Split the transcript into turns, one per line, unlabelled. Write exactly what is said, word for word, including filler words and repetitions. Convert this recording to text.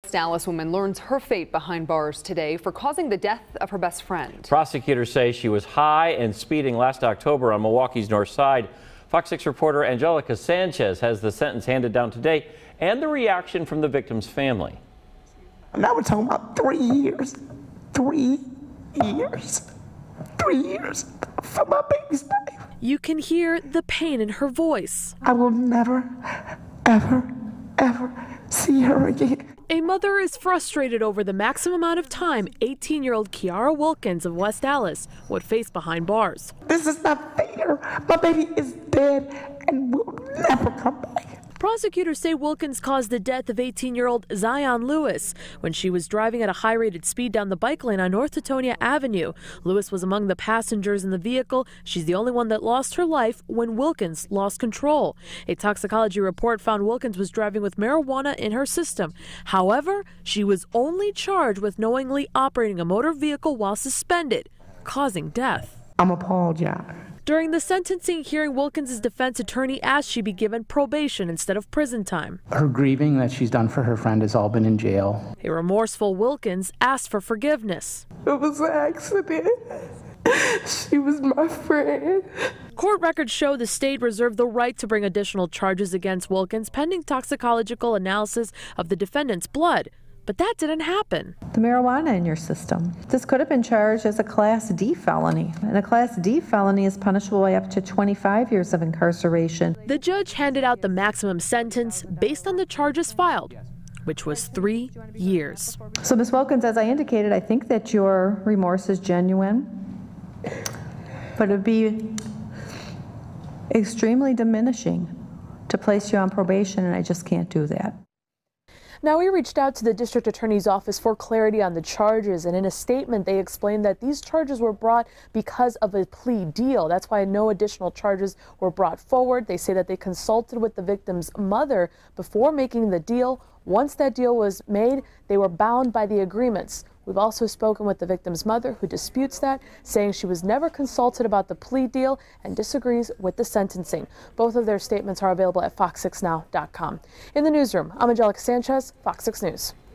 West Dallas woman learns her fate behind bars today for causing the death of her best friend.
Prosecutors say she was high and speeding last October on Milwaukee's north side. Fox six reporter Angelica Sanchez has the sentence handed down today and the reaction from the victim's family.
Now we're talking about three years. Three years. Three years for my baby's life.
You can hear the pain in her voice.
I will never, ever, ever see her again.
A mother is frustrated over the maximum amount of time eighteen-year-old Kiara Wilkins of West Dallas would face behind bars.
This is not fair. My baby is dead and will never come back.
Prosecutors say Wilkins caused the death of eighteen-year-old Zion Lewis when she was driving at a high-rated speed down the bike lane on North Teutonia Avenue. Lewis was among the passengers in the vehicle. She's the only one that lost her life when Wilkins lost control. A toxicology report found Wilkins was driving with marijuana in her system. However, she was only charged with knowingly operating a motor vehicle while suspended, causing death.
I'm appalled, yeah.
During the sentencing hearing, Wilkins' defense attorney asked she be given probation instead of prison time.
Her grieving that she's done for her friend has all been in jail.
A remorseful Wilkins asked for forgiveness.
It was an accident. She was my friend.
Court records show the state reserved the right to bring additional charges against Wilkins pending toxicological analysis of the defendant's blood. But that didn't happen.
The marijuana in your system. This could have been charged as a Class D felony, and a Class D felony is punishable by up to twenty-five years of incarceration.
The judge handed out the maximum sentence based on the charges filed, which was three years.
So, Miz Wilkins, as I indicated, I think that your remorse is genuine, but it would be extremely diminishing to place you on probation, and I just can't do that.
Now, we reached out to the district attorney's office for clarity on the charges, and in a statement they explained that these charges were brought because of a plea deal. That's why no additional charges were brought forward. They say that they consulted with the victim's mother before making the deal. Once that deal was made, they were bound by the agreements. We've also spoken with the victim's mother, who disputes that, saying she was never consulted about the plea deal and disagrees with the sentencing. Both of their statements are available at fox six now dot com. In the newsroom, I'm Angelica Sanchez, Fox six News.